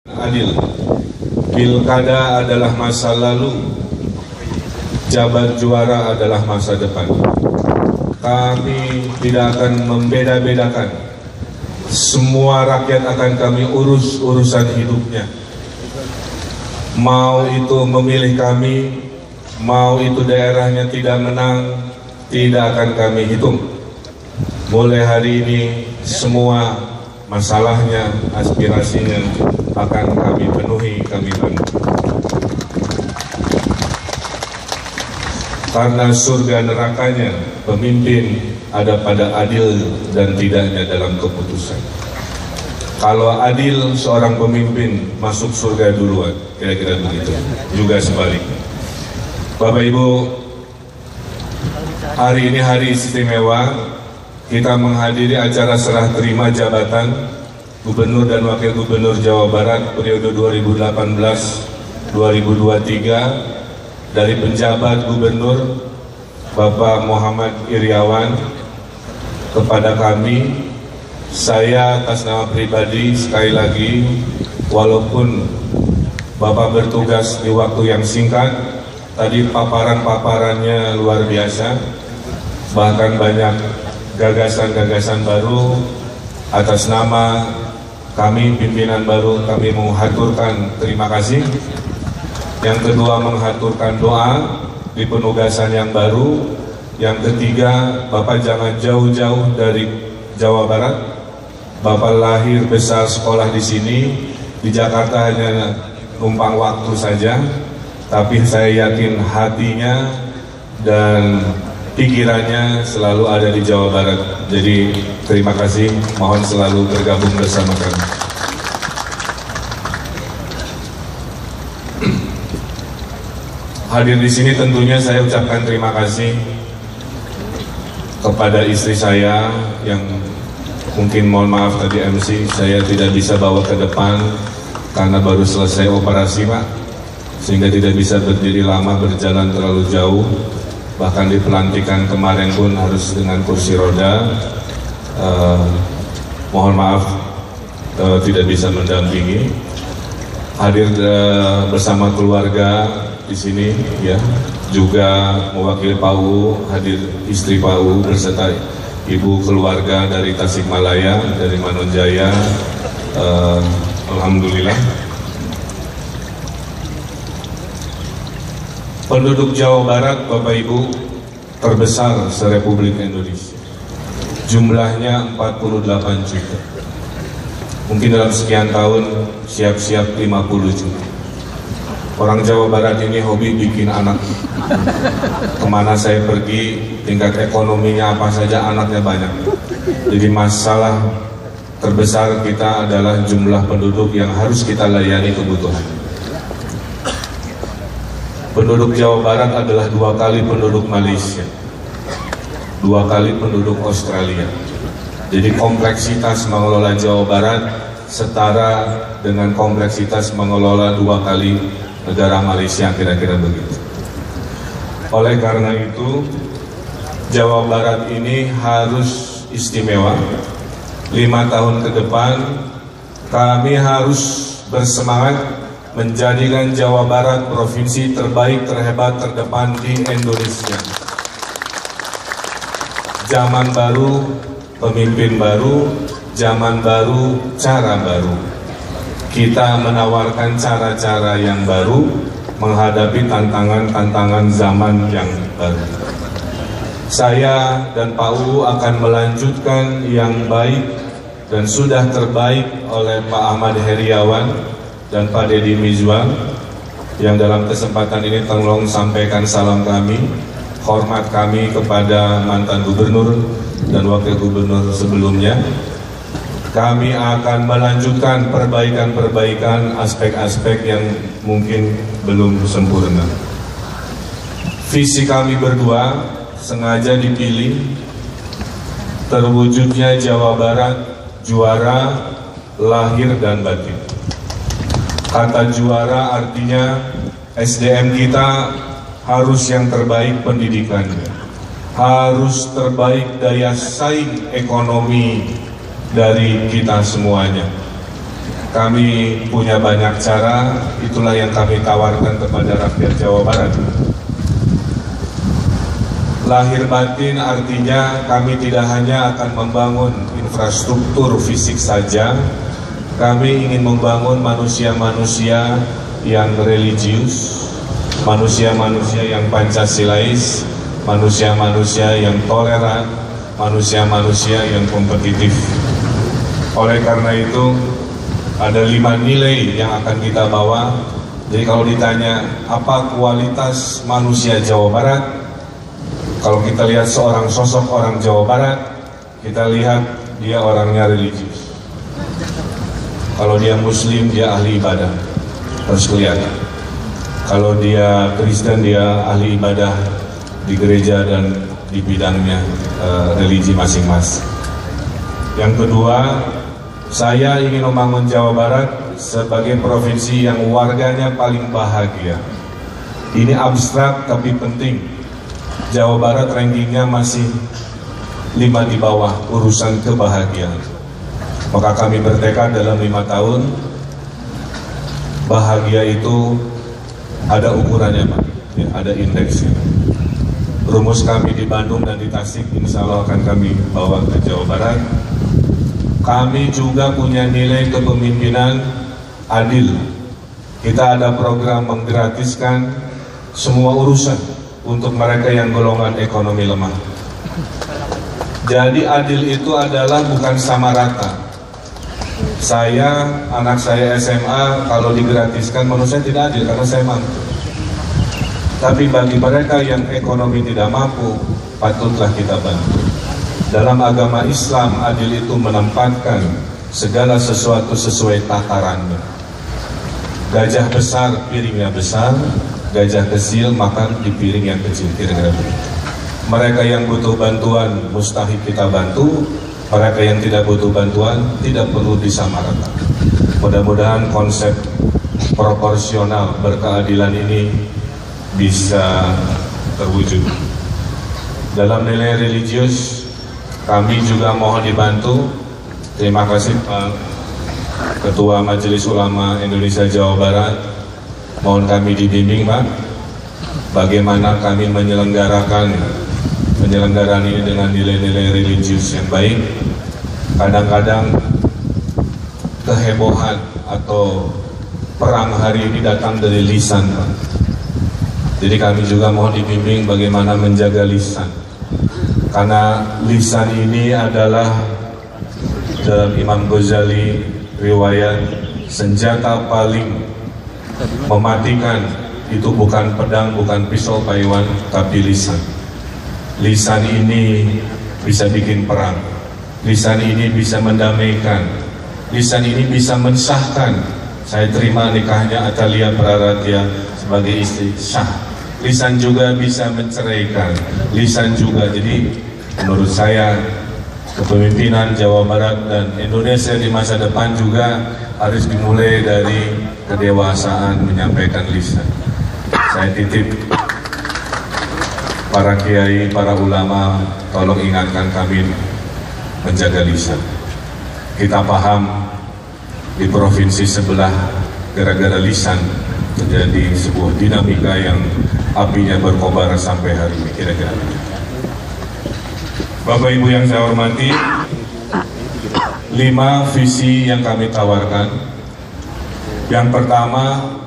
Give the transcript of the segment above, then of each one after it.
Adil. Pilkada adalah masa lalu, jabat juara adalah masa depan. Kami tidak akan membeda-bedakan. Semua rakyat akan kami urus urusan hidupnya. Mau itu memilih kami, mau itu daerahnya tidak menang, tidak akan kami hitung. Mulai hari ini semua masalahnya, aspirasinya akan kami penuhi, kami bantu. Karena surga nerakanya pemimpin ada pada adil dan tidaknya dalam keputusan. Kalau adil, seorang pemimpin masuk surga duluan, kira-kira begitu. Juga sebaliknya. Bapak Ibu, hari ini hari istimewa. Kita menghadiri acara serah terima jabatan Gubernur dan Wakil Gubernur Jawa Barat periode 2018-2023 dari penjabat Gubernur Bapak Muhammad Iriawan kepada kami. Saya atas nama pribadi sekali lagi, walaupun Bapak bertugas di waktu yang singkat, tadi paparan-paparannya luar biasa, bahkan banyak gagasan-gagasan baru. Atas nama kami pimpinan baru, kami menghaturkan terima kasih. Yang kedua, menghaturkan doa di penugasan yang baru. Yang ketiga, Bapak jangan jauh-jauh dari Jawa Barat. Bapak lahir besar sekolah di sini, di Jakarta hanya numpang waktu saja, tapi saya yakin hatinya dan pikirannya selalu ada di Jawa Barat. Jadi terima kasih, mohon selalu bergabung bersama kami. Hadir di sini tentunya saya ucapkan terima kasih kepada istri saya yang mungkin, mohon maaf tadi MC, saya tidak bisa bawa ke depan karena baru selesai operasi Pak, sehingga tidak bisa berdiri lama, berjalan terlalu jauh. Bahkan di pelantikan kemarin pun harus dengan kursi roda. Mohon maaf tidak bisa mendampingi. Hadir bersama keluarga di sini, ya, juga mewakili Pak U, hadir istri Pak U beserta ibu keluarga dari Tasikmalaya, dari Manonjaya. Alhamdulillah. Penduduk Jawa Barat, Bapak Ibu, terbesar se-Republik Indonesia. Jumlahnya 48 juta. Mungkin dalam sekian tahun siap-siap 50 juta. Orang Jawa Barat ini hobi bikin anak. Kemana saya pergi, tingkat ekonominya apa saja, anaknya banyak. Jadi masalah terbesar kita adalah jumlah penduduk yang harus kita layani kebutuhan. Penduduk Jawa Barat adalah 2 kali penduduk Malaysia, 2 kali penduduk Australia. Jadi kompleksitas mengelola Jawa Barat setara dengan kompleksitas mengelola 2 kali negara Malaysia, kira-kira begitu. Oleh karena itu, Jawa Barat ini harus istimewa. 5 tahun ke depan kami harus bersemangat menjadikan Jawa Barat provinsi terbaik, terhebat, terdepan di Indonesia. Zaman baru, pemimpin baru, zaman baru, cara baru. Kita menawarkan cara-cara yang baru menghadapi tantangan-tantangan zaman yang baru. Saya dan Pak U akan melanjutkan yang baik dan sudah terbaik oleh Pak Ahmad Heriawan dan Pak Deddy Mizwar, yang dalam kesempatan ini tolong sampaikan salam kami, hormat kami kepada mantan gubernur dan wakil gubernur sebelumnya. Kami akan melanjutkan perbaikan-perbaikan aspek-aspek yang mungkin belum sempurna. Visi kami berdua sengaja dipilih, terwujudnya Jawa Barat juara lahir dan batin. Kata juara artinya SDM kita harus yang terbaik pendidikannya, harus terbaik daya saing ekonomi dari kita semuanya. Kami punya banyak cara, itulah yang kami tawarkan kepada rakyat Jawa Barat. Lahir batin artinya kami tidak hanya akan membangun infrastruktur fisik saja, kami ingin membangun manusia-manusia yang religius, manusia-manusia yang Pancasilais, manusia-manusia yang toleran, manusia-manusia yang kompetitif. Oleh karena itu, ada 5 nilai yang akan kita bawa. Jadi kalau ditanya apa kualitas manusia Jawa Barat, kalau kita lihat seorang sosok orang Jawa Barat, kita lihat dia orangnya religius. Kalau dia Muslim, dia ahli ibadah, harus kelihatan. Kalau dia Kristen, dia ahli ibadah di gereja dan di bidangnya religi masing-masing. Yang kedua, saya ingin membangun Jawa Barat sebagai provinsi yang warganya paling bahagia. Ini abstrak tapi penting. Jawa Barat rankingnya masih 5 di bawah urusan kebahagiaan. Maka kami bertekad dalam 5 tahun, bahagia itu ada ukurannya Pak, ya, ada indeksnya. Rumus kami di Bandung dan di Tasik insya Allah akan kami bawa ke Jawa Barat. Kami juga punya nilai kepemimpinan adil. Kita ada program menggratiskan semua urusan untuk mereka yang golongan ekonomi lemah. Jadi adil itu adalah bukan sama rata. Saya, anak saya SMA, kalau digratiskan menurut saya tidak adil karena saya mampu. Tapi bagi mereka yang ekonomi tidak mampu, patutlah kita bantu. Dalam agama Islam, adil itu menempatkan segala sesuatu sesuai takarannya. Gajah besar, piringnya besar. Gajah kecil, makan di piring yang kecil. Kira-kira begitu. Mereka yang butuh bantuan, mustahil kita bantu. Mereka yang tidak butuh bantuan, tidak perlu disamaratakan. Mudah-mudahan konsep proporsional berkeadilan ini bisa terwujud. Dalam nilai religius, kami juga mohon dibantu. Terima kasih Pak Ketua Majelis Ulama Indonesia Jawa Barat. Mohon kami dibimbing Pak, bagaimana kami menyelenggarakan ini dengan nilai-nilai religius yang baik. Kadang-kadang kehebohan atau perang hari ini datang dari lisan Pak. Jadi kami juga mohon dibimbing bagaimana menjaga lisan. Karena lisan ini adalah dalam Imam Ghazali riwayat senjata paling mematikan itu bukan pedang, bukan pisau Pak Iwan, tapi lisan. Lisan ini bisa bikin perang. Lisan ini bisa mendamaikan. Lisan ini bisa mensahkan. Saya terima nikahnya Atalia Praratya sebagai istri, sah. Lisan juga bisa menceraikan. Lisan juga, jadi menurut saya kepemimpinan Jawa Barat dan Indonesia di masa depan juga harus dimulai dari kedewasaan menyampaikan lisan. Saya titip para kiai, para ulama, tolong ingatkan kami menjaga lisan. Kita paham di provinsi sebelah gara-gara lisan terjadi sebuah dinamika yang apinya berkobar sampai hari ini, kira-kira. Bapak Ibu yang saya hormati, 5 visi yang kami tawarkan. Yang pertama,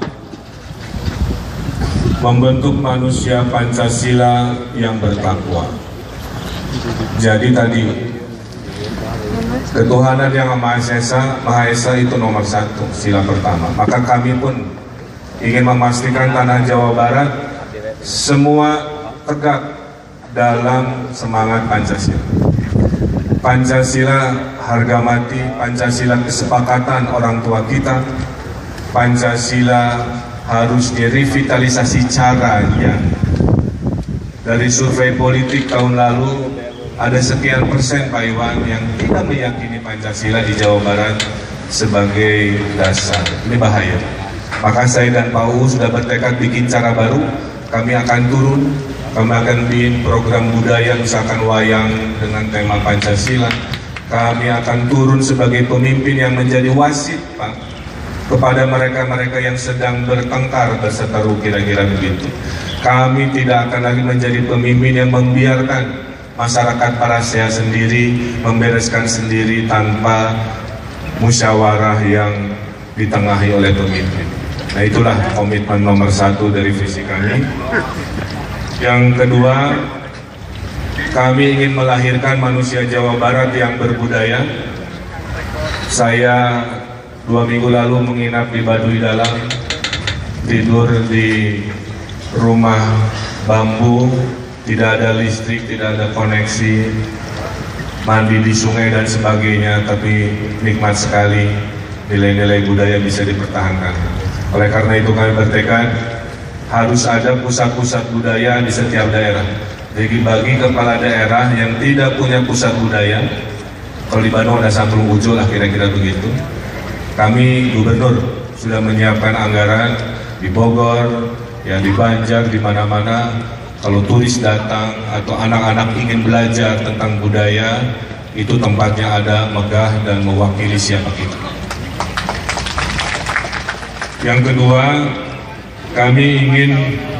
membentuk manusia Pancasila yang bertakwa. Jadi tadi, ketuhanan yang Maha Esa itu nomor 1, sila pertama. Maka kami pun ingin memastikan tanah Jawa Barat semua tegak dalam semangat Pancasila. Pancasila harga mati, Pancasila kesepakatan orang tua kita, Pancasila harus direvitalisasi caranya. Dari survei politik tahun lalu, ada sekian persen Pak Iwan yang tidak meyakini Pancasila di Jawa Barat sebagai dasar. Ini bahaya. Maka saya dan Pak UU sudah bertekad bikin cara baru. Kami akan turun, kami akan bikin program budaya misalkan wayang dengan tema Pancasila. Kami akan turun sebagai pemimpin yang menjadi wasit Pak, kepada mereka-mereka yang sedang bertengkar berseteru, kira-kira begitu. Kami tidak akan lagi menjadi pemimpin yang membiarkan masyarakat Parasya sendiri membereskan sendiri tanpa musyawarah yang ditengahi oleh pemimpin. Nah, itulah komitmen nomor 1 dari visi kami. Yang kedua, kami ingin melahirkan manusia Jawa Barat yang berbudaya. Saya 2 minggu lalu menginap di Baduy Dalam, tidur di rumah bambu, tidak ada listrik, tidak ada koneksi, mandi di sungai dan sebagainya, tapi nikmat sekali, nilai-nilai budaya bisa dipertahankan. Oleh karena itu kami bertekad harus ada pusat-pusat budaya di setiap daerah. Jadi bagi kepala daerah yang tidak punya pusat budaya, kalau di Bandung ada Sampung Ujo lah kira-kira begitu, kami gubernur sudah menyiapkan anggaran di Bogor, ya di Banjar, di mana-mana. Kalau turis datang atau anak-anak ingin belajar tentang budaya, itu tempatnya ada, megah dan mewakili siapa kita. Yang kedua, kami ingin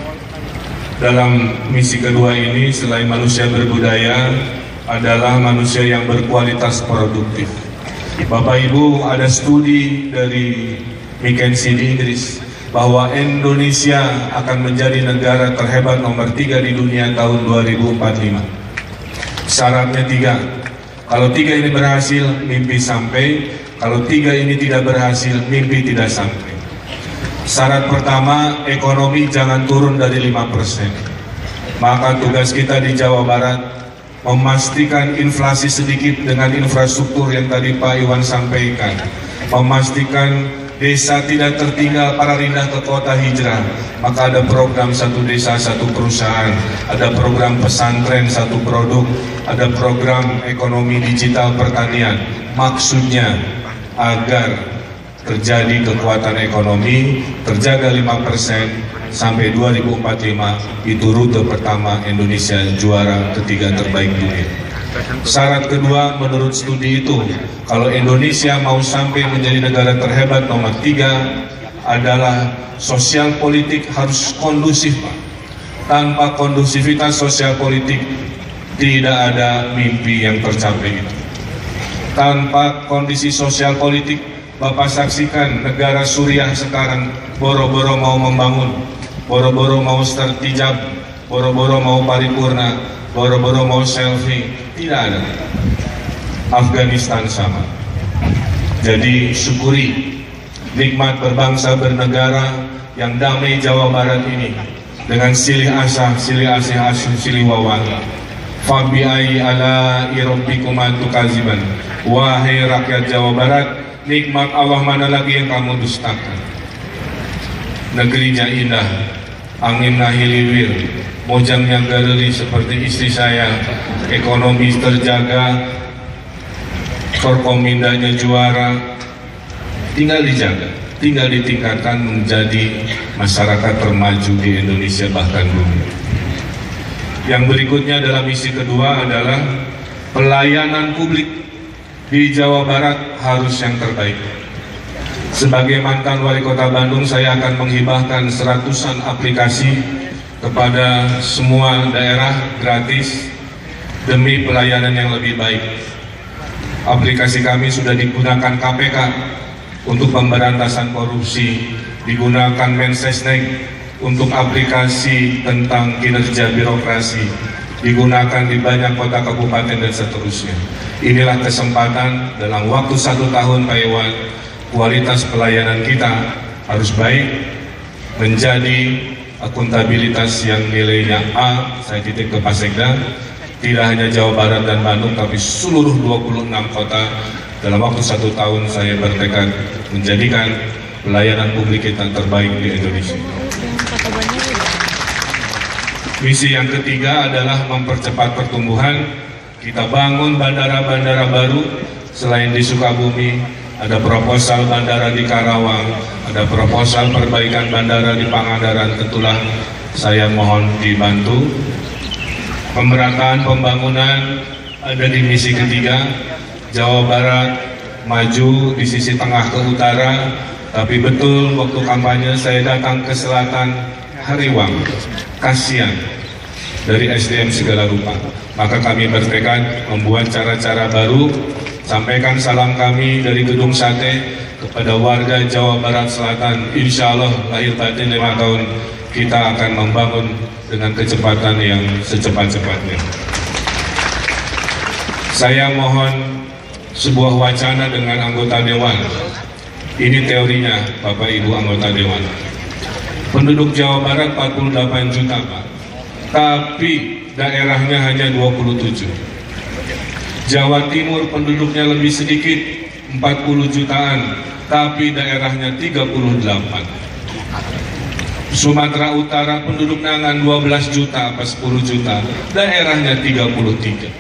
dalam misi kedua ini selain manusia berbudaya adalah manusia yang berkualitas produktif. Bapak Ibu, ada studi dari McKinsey di Inggris bahwa Indonesia akan menjadi negara terhebat nomor 3 di dunia tahun 2045. Syaratnya 3. Kalau 3 ini berhasil, mimpi sampai. Kalau 3 ini tidak berhasil, mimpi tidak sampai. Syarat pertama, ekonomi jangan turun dari 5%. Maka tugas kita di Jawa Barat memastikan inflasi sedikit dengan infrastruktur yang tadi Pak Iwan sampaikan. Memastikan desa tidak tertinggal para pindah ke kota hijrah. Maka ada program 1 desa 1 perusahaan, ada program pesantren 1 produk, ada program ekonomi digital pertanian. Maksudnya agar terjadi kekuatan ekonomi, terjaga 5% sampai 2045, itu rute pertama Indonesia juara ketiga terbaik dunia. Syarat kedua menurut studi itu, kalau Indonesia mau sampai menjadi negara terhebat nomor 3 adalah sosial politik harus kondusif, Pak. Tanpa kondusivitas sosial politik tidak ada mimpi yang tercapai itu. Tanpa kondisi sosial politik, Bapak saksikan negara Suriah sekarang boro-boro mau membangun, boro-boro mau sertijab, boro-boro mau paripurna, boro-boro mau selfie, tidak ada. Afghanistan sama. Jadi syukuri nikmat berbangsa bernegara yang damai Jawa Barat ini dengan silih asah, silih asih asih, silih wawan. Fabi'ai ala irabbikuma tukaziban. Wahai rakyat Jawa Barat, nikmat Allah mana lagi yang kamu dustakan? Negerinya indah, anginnya hiliwir, mojangnya gareli seperti istri saya, ekonomi terjaga, korkomindanya juara, tinggal dijaga, tinggal ditingkatkan menjadi masyarakat termaju di Indonesia bahkan dunia. Yang berikutnya adalah misi kedua adalah pelayanan publik di Jawa Barat harus yang terbaik. Sebagai mantan wali kota Bandung, saya akan menghibahkan 100-an aplikasi kepada semua daerah gratis demi pelayanan yang lebih baik. Aplikasi kami sudah digunakan KPK untuk pemberantasan korupsi, digunakan Mensesnek untuk aplikasi tentang kinerja birokrasi, digunakan di banyak kota kabupaten dan seterusnya. Inilah kesempatan dalam waktu 1 tahun Pak Iwan, kualitas pelayanan kita harus baik, menjadi akuntabilitas yang nilainya A. Saya titip ke Pak Sekda, tidak hanya Jawa Barat dan Bandung, tapi seluruh 26 kota. Dalam waktu 1 tahun saya bertekad menjadikan pelayanan publik kita terbaik di Indonesia. Misi yang ketiga adalah mempercepat pertumbuhan. Kita bangun bandara-bandara baru. Selain di Sukabumi, ada proposal bandara di Karawang, ada proposal perbaikan bandara di Pangandaran. Tentulah saya mohon dibantu. Pemerataan pembangunan ada di misi ketiga. Jawa Barat maju di sisi tengah ke utara, Tapi betul waktu kampanye saya datang ke selatan Hariwang, Kasian, dari SDM segala rupa. Maka kami bertekad membuat cara-cara baru, sampaikan salam kami dari Gedung Sate kepada warga Jawa Barat Selatan. Insya Allah lahir batin 5 tahun kita akan membangun dengan kecepatan yang secepat-cepatnya. Saya mohon sebuah wacana dengan anggota Dewan. Ini teorinya Bapak Ibu anggota Dewan. Penduduk Jawa Barat 48 juta Pak, tapi daerahnya hanya 27. Jawa Timur penduduknya lebih sedikit, 40 jutaan, tapi daerahnya 38. Sumatera Utara penduduknya 12 juta apa 10 juta, daerahnya 33.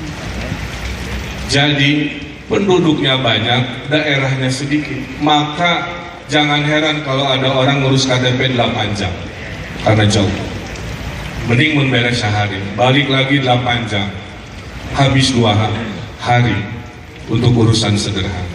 Jadi penduduknya banyak, daerahnya sedikit. Maka jangan heran kalau ada orang ngurus KTP 8 jam karena jauh. Mending memberes sehari, balik lagi 8 jam, habis 2 hari untuk urusan sederhana.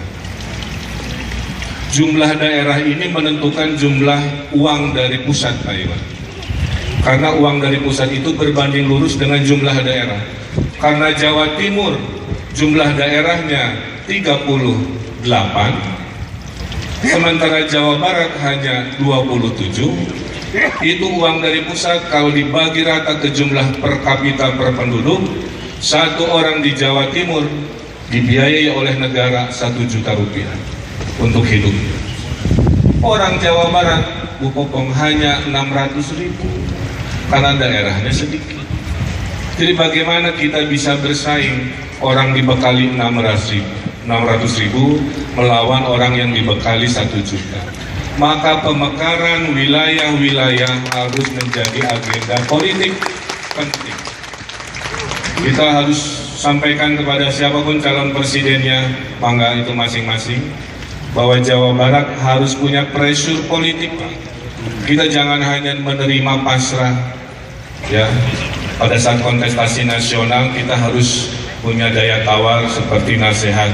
Jumlah daerah ini menentukan jumlah uang dari pusat, Pak Iwan. Karena uang dari pusat itu berbanding lurus dengan jumlah daerah. Karena Jawa Timur jumlah daerahnya 38, sementara Jawa Barat hanya 27. Itu uang dari pusat kalau dibagi rata ke jumlah per kapita per penduduk, satu orang di Jawa Timur dibiayai oleh negara 1 juta rupiah untuk hidup. Orang Jawa Barat, Bu Popong, hanya 600.000 karena daerahnya sedikit. Jadi bagaimana kita bisa bersaing orang dibekali 600.000 melawan orang yang dibekali 1 juta? Maka pemekaran wilayah-wilayah harus menjadi agenda politik penting. Kita harus sampaikan kepada siapapun calon presidennya, mangga itu masing-masing, bahwa Jawa Barat harus punya pressure politik, Pak. Kita jangan hanya menerima pasrah, ya. Pada saat kontestasi nasional kita harus punya daya tawar seperti nasihat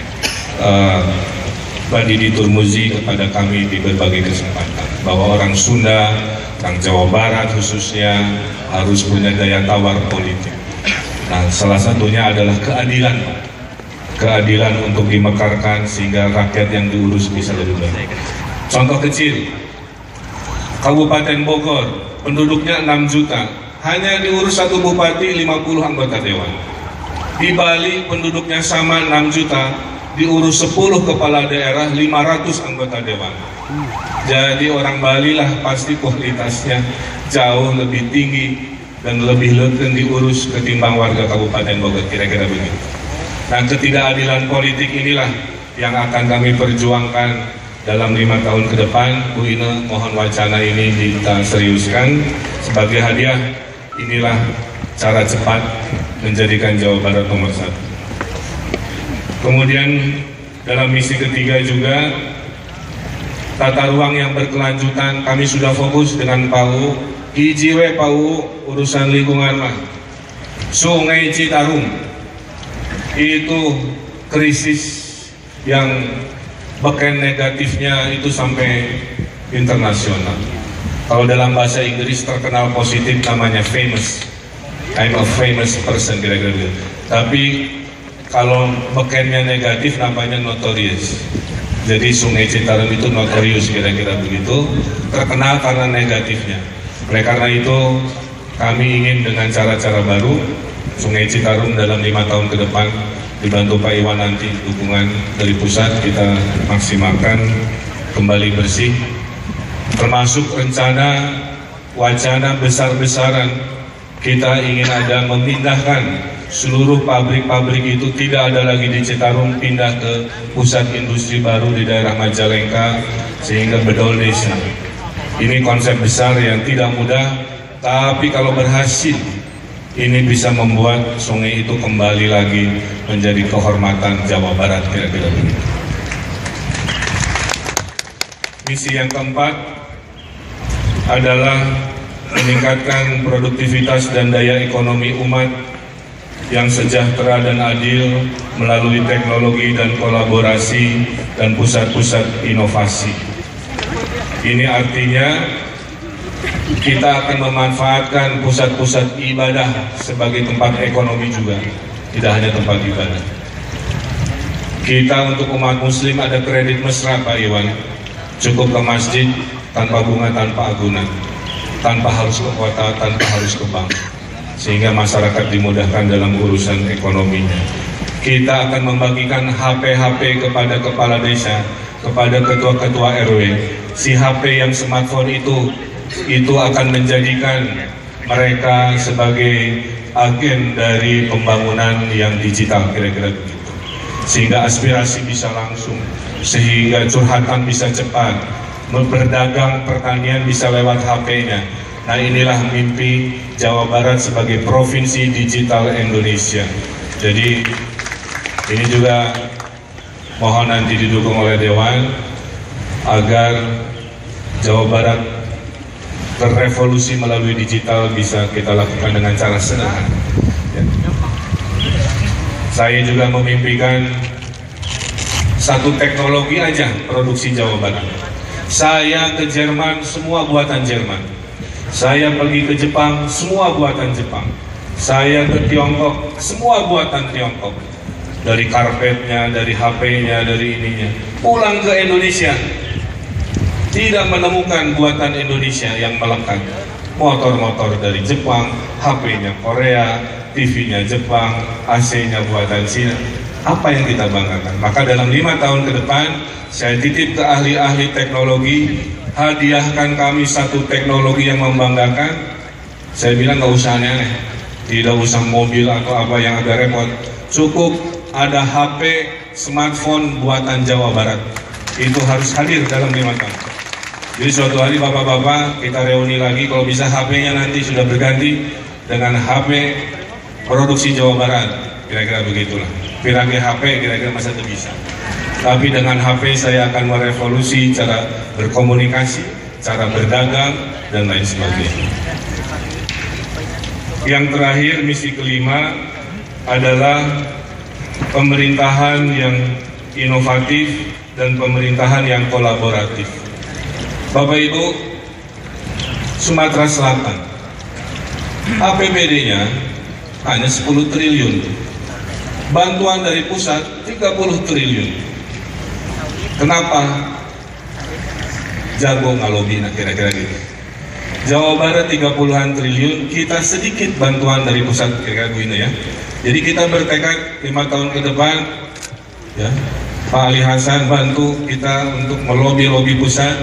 Mbak Didi Turmuzi kepada kami di berbagai kesempatan, bahwa orang Sunda, orang Jawa Barat khususnya harus punya daya tawar politik. Nah, salah satunya adalah keadilan, Pak. Keadilan untuk dimekarkan sehingga rakyat yang diurus bisa lebih baik. Contoh kecil, Kabupaten Bogor penduduknya 6 juta, hanya diurus 1 bupati 50 anggota dewan. Di Bali penduduknya sama 6 juta, diurus 10 kepala daerah 500 anggota dewan. Jadi orang Bali lah pasti kualitasnya jauh lebih tinggi dan lebih diurus ketimbang warga Kabupaten Bogor, kira-kira begitu. Nah, ketidakadilan politik inilah yang akan kami perjuangkan dalam 5 tahun ke depan. Bu Ine, mohon wacana ini kita seriuskan sebagai hadiah. Inilah cara cepat menjadikan Jawa Barat nomor 1. Kemudian dalam misi ketiga juga tata ruang yang berkelanjutan. Kami sudah fokus dengan PAU, IJW PAU urusan lingkungan mah. Sungai Citarum itu krisis yang beken negatifnya itu sampai internasional. Kalau dalam bahasa Inggris terkenal positif namanya famous. I'm a famous person, kira-kira gitu. Tapi kalau bekennya negatif namanya notorious. Jadi Sungai Citarum itu notorious, kira-kira begitu, terkenal karena negatifnya. Oleh karena itu kami ingin dengan cara-cara baru Sungai Citarum dalam 5 tahun ke depan dibantu Pak Iwan nanti dukungan dari pusat kita maksimalkan kembali bersih, termasuk rencana wacana besar-besaran kita ingin ada memindahkan seluruh pabrik-pabrik itu, tidak ada lagi di Citarum, pindah ke pusat industri baru di daerah Majalengka sehingga bedol desa. Ini konsep besar yang tidak mudah, tapi kalau berhasil ini bisa membuat sungai itu kembali lagi menjadi kehormatan Jawa Barat, kira-kira begitu. Misi yang keempat adalah meningkatkan produktivitas dan daya ekonomi umat yang sejahtera dan adil melalui teknologi dan kolaborasi dan pusat-pusat inovasi. Ini artinya kita akan memanfaatkan pusat-pusat ibadah sebagai tempat ekonomi juga, tidak hanya tempat ibadah. Kita untuk umat muslim ada kredit mesra Pak Iwan, cukup ke masjid tanpa bunga, tanpa agunan, tanpa harus ke kota, tanpa harus ke bank, sehingga masyarakat dimudahkan dalam urusan ekonominya. Kita akan membagikan HP-HP kepada kepala desa, kepada ketua-ketua RW. Si HP yang smartphone itu akan menjadikan mereka sebagai agen dari pembangunan yang digital, kira-kira begitu. Sehingga aspirasi bisa langsung, sehingga curhatan bisa cepat, berdagang pertanian bisa lewat HP-nya. Nah, inilah mimpi Jawa Barat sebagai provinsi digital Indonesia. Jadi ini juga mohon nanti didukung oleh Dewan agar Jawa Barat terrevolusi melalui digital bisa kita lakukan dengan cara sederhana. Ya. Saya juga memimpikan satu teknologi aja produksi Jawa Barat. Saya ke Jerman, semua buatan Jerman. Saya pergi ke Jepang, semua buatan Jepang. Saya ke Tiongkok, semua buatan Tiongkok. Dari karpetnya, dari HP-nya, dari ininya. Pulang ke Indonesia, tidak menemukan buatan Indonesia yang melekat. Motor-motor dari Jepang, HP-nya Korea, TV-nya Jepang, AC-nya buatan Cina. Apa yang kita banggakan? Maka dalam 5 tahun ke depan, saya titip ke ahli-ahli teknologi, hadiahkan kami satu teknologi yang membanggakan. Saya bilang nggak usah aneh-aneh, tidak usah mobil atau apa yang agak repot, cukup ada HP, smartphone buatan Jawa Barat. Itu harus hadir dalam 5 tahun. Jadi suatu hari bapak-bapak kita reuni lagi, kalau bisa HP-nya nanti sudah berganti dengan HP produksi Jawa Barat, kira-kira begitulah. Pirage HP kira-kira masa itu bisa. Tapi dengan HP saya akan merevolusi cara berkomunikasi, cara berdagang, dan lain sebagainya. Yang terakhir, misi kelima adalah pemerintahan yang inovatif dan pemerintahan yang kolaboratif. Bapak Ibu, Sumatera Selatan APBD-nya hanya 10 triliun, bantuan dari pusat 30 triliun. Kenapa? Jago ngalobi, nah kira-kira gitu. Jawa Barat 30-an triliun, kita sedikit bantuan dari pusat, kira-kira begini ya. Jadi kita bertekad 5 tahun ke depan, ya, Pak Ali Hasan bantu kita untuk melobi-lobi pusat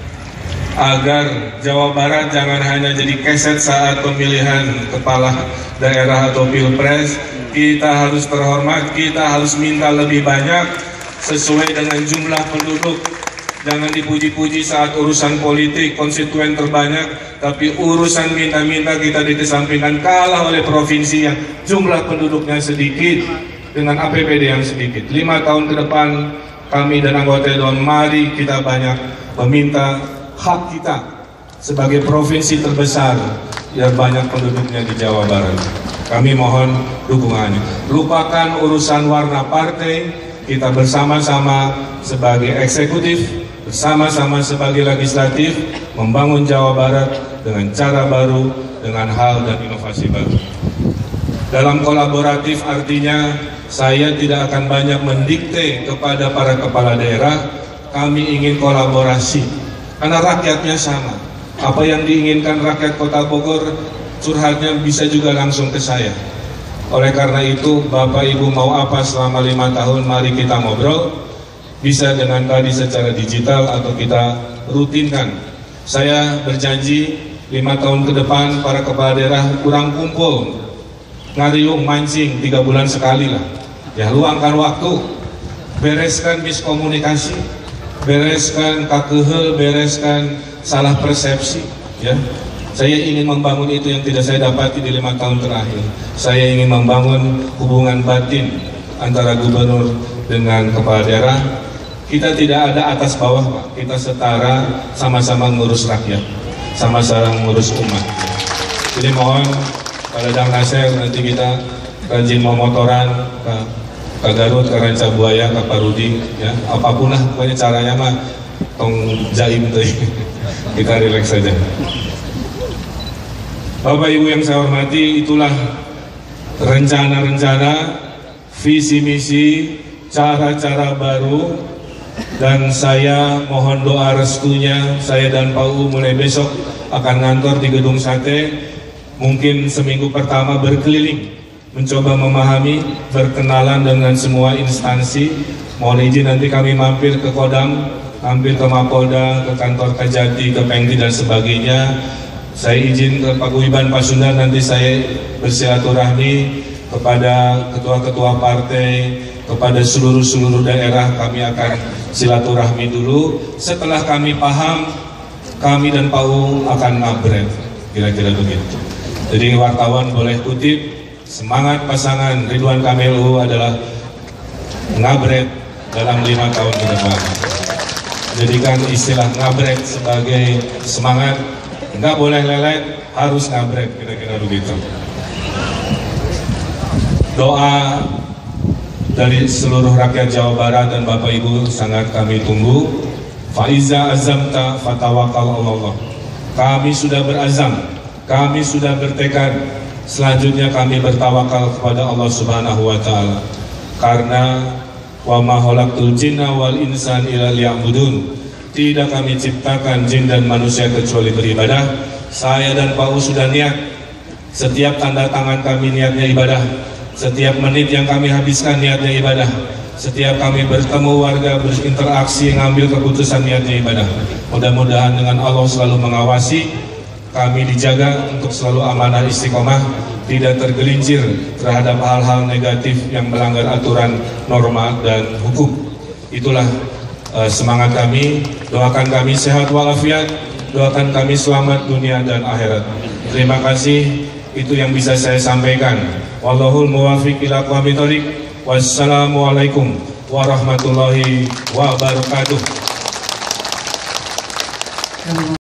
agar Jawa Barat jangan hanya jadi keset saat pemilihan kepala daerah atau pilpres. Kita harus terhormat, kita harus minta lebih banyak sesuai dengan jumlah penduduk. Jangan dipuji-puji saat urusan politik, konstituen terbanyak, tapi urusan minta-minta kita dikesampingkan, kalah oleh provinsi yang jumlah penduduknya sedikit dengan APBD yang sedikit. 5 tahun ke depan kami dan anggota Dewan, mari kita banyak meminta hak kita sebagai provinsi terbesar yang banyak penduduknya di Jawa Barat. Kami mohon dukungannya. Lupakan urusan warna partai, kita bersama-sama sebagai eksekutif, bersama-sama sebagai legislatif, membangun Jawa Barat dengan cara baru, dengan hal dan inovasi baru. Dalam kolaboratif artinya saya tidak akan banyak mendikte kepada para kepala daerah, kami ingin kolaborasi. Karena rakyatnya sama. Apa yang diinginkan rakyat Kota Bogor, curhatnya bisa juga langsung ke saya. Oleh karena itu, Bapak Ibu mau apa selama 5 tahun, mari kita ngobrol. Bisa dengan tadi secara digital atau kita rutinkan. Saya berjanji 5 tahun ke depan para kepala daerah kurang kumpul, ngariung, mancing 3 bulan sekali lah. Ya, luangkan waktu, bereskan miskomunikasi, bereskan kakehel, bereskan salah persepsi, ya. Saya ingin membangun itu yang tidak saya dapati di 5 tahun terakhir. Saya ingin membangun hubungan batin antara gubernur dengan kepala daerah. Kita tidak ada atas bawah, Pak. Kita setara, sama-sama ngurus rakyat, sama-sama ngurus umat. Jadi mohon Pak Dadang Nasir, nanti kita rajin memotoran ke Garut, ke Rancabuaya, ke Parudi, ya, apapun lah pokoknya caranya mah tong jaim tuh. Kita rileks saja. Bapak Ibu yang saya hormati, itulah rencana-rencana, visi misi, cara-cara baru, dan saya mohon doa restunya. Saya dan Pak U mulai besok akan ngantor di Gedung Sate, mungkin seminggu pertama berkeliling, mencoba memahami, berkenalan dengan semua instansi. Mohon izin nanti kami mampir ke Kodam, mampir ke Mapolda, ke kantor Kajati, ke Pengdi dan sebagainya. Saya izin ke Pak Guyban Pasundan, nanti saya bersilaturahmi kepada ketua-ketua partai, kepada seluruh daerah. Kami akan silaturahmi dulu. Setelah kami paham, kami dan Pak U akan ngabret, kira-kira begitu. Jadi wartawan boleh kutip, semangat pasangan Ridwan Kamil U adalah ngabret dalam 5 tahun ke depan. Jadikan istilah ngabret sebagai semangat, nggak boleh lelet, harus ngabret, kira-kira begitu. Doa dari seluruh rakyat Jawa Barat dan Bapak Ibu sangat kami tunggu. Faiza azamta fatawakal Allah. Kami sudah berazam, kami sudah bertekad. Selanjutnya kami bertawakal kepada Allah Subhanahu wa Ta'ala. Karena wa ma khalaqtul jinna wal insan illa liya'budun. Tidak kami ciptakan jin dan manusia kecuali beribadah. Saya dan Pak U sudah niat. Setiap tanda tangan kami niatnya ibadah. Setiap menit yang kami habiskan niatnya ibadah. Setiap kami bertemu warga, berinteraksi, ngambil keputusan niatnya ibadah. Mudah-mudahan dengan Allah selalu mengawasi, kami dijaga untuk selalu amanah istiqomah, tidak tergelincir terhadap hal-hal negatif yang melanggar aturan, norma, dan hukum. Itulah semangat kami. Doakan kami sehat walafiat, doakan kami selamat dunia dan akhirat. Terima kasih, itu yang bisa saya sampaikan. Wallahul muwafiq ila aqwamit thoriq. Wassalamualaikum warahmatullahi wabarakatuh.